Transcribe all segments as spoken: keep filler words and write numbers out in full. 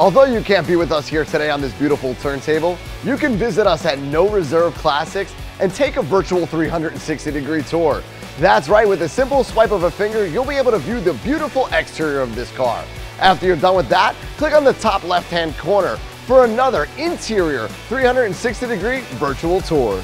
Although you can't be with us here today on this beautiful turntable, you can visit us at No Reserve Classics and take a virtual three hundred sixty degree tour. That's right, with a simple swipe of a finger, you'll be able to view the beautiful exterior of this car. After you're done with that, click on the top left-hand corner for another interior three hundred sixty degree virtual tour.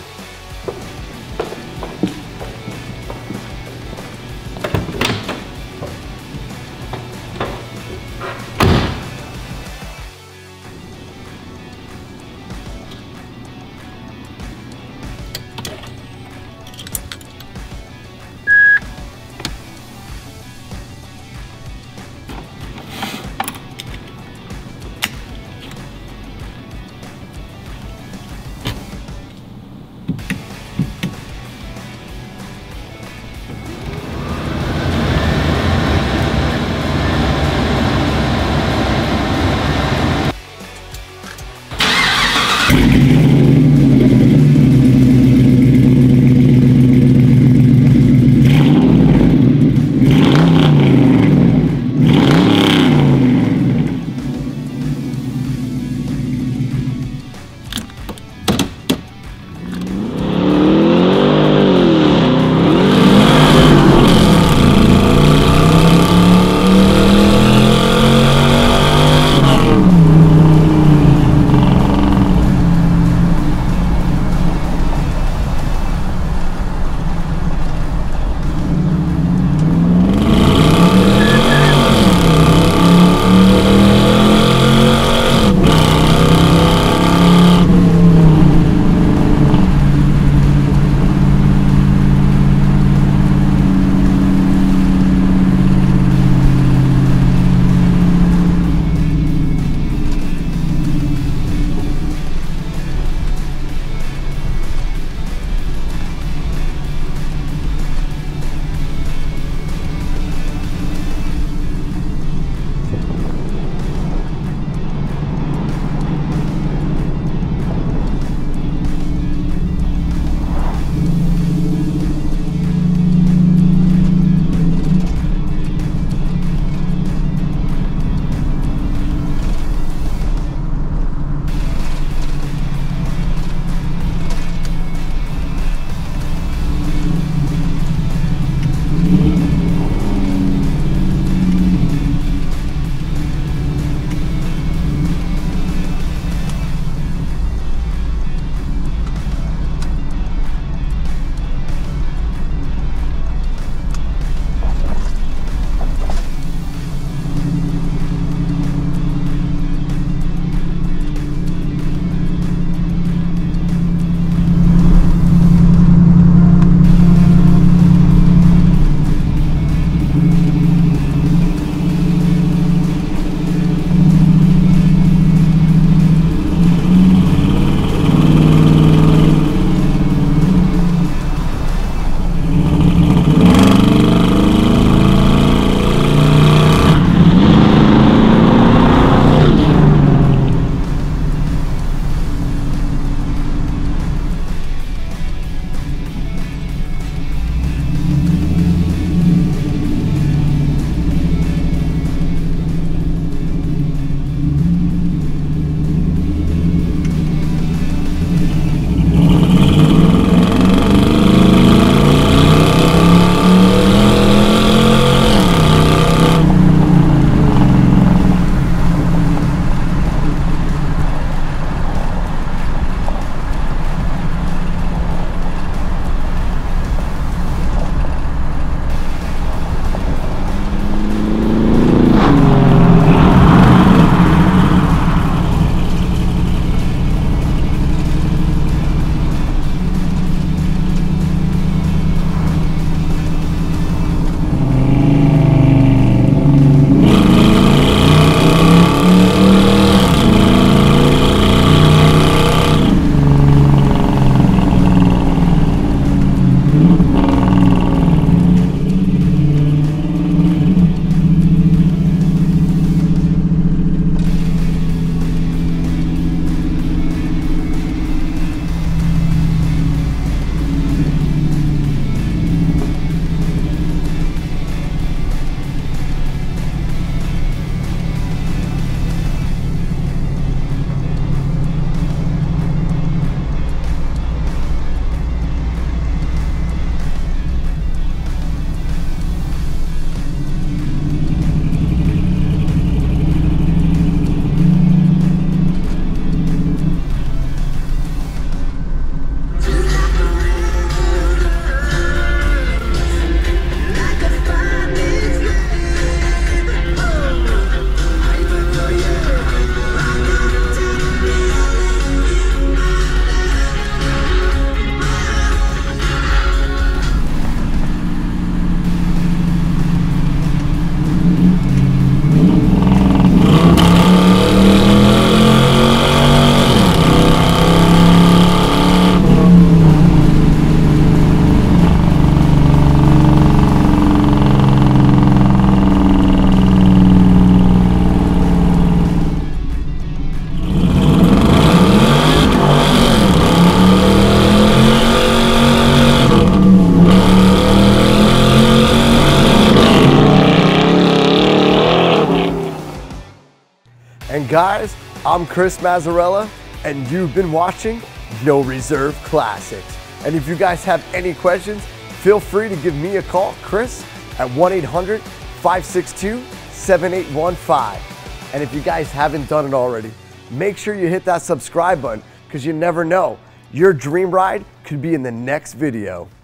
And guys, I'm Chris Mazzarella, and you've been watching No Reserve Classics. And if you guys have any questions, feel free to give me a call, Chris, at one eight hundred, five six two, seven eight one five. And if you guys haven't done it already, make sure you hit that subscribe button, because you never know, your dream ride could be in the next video.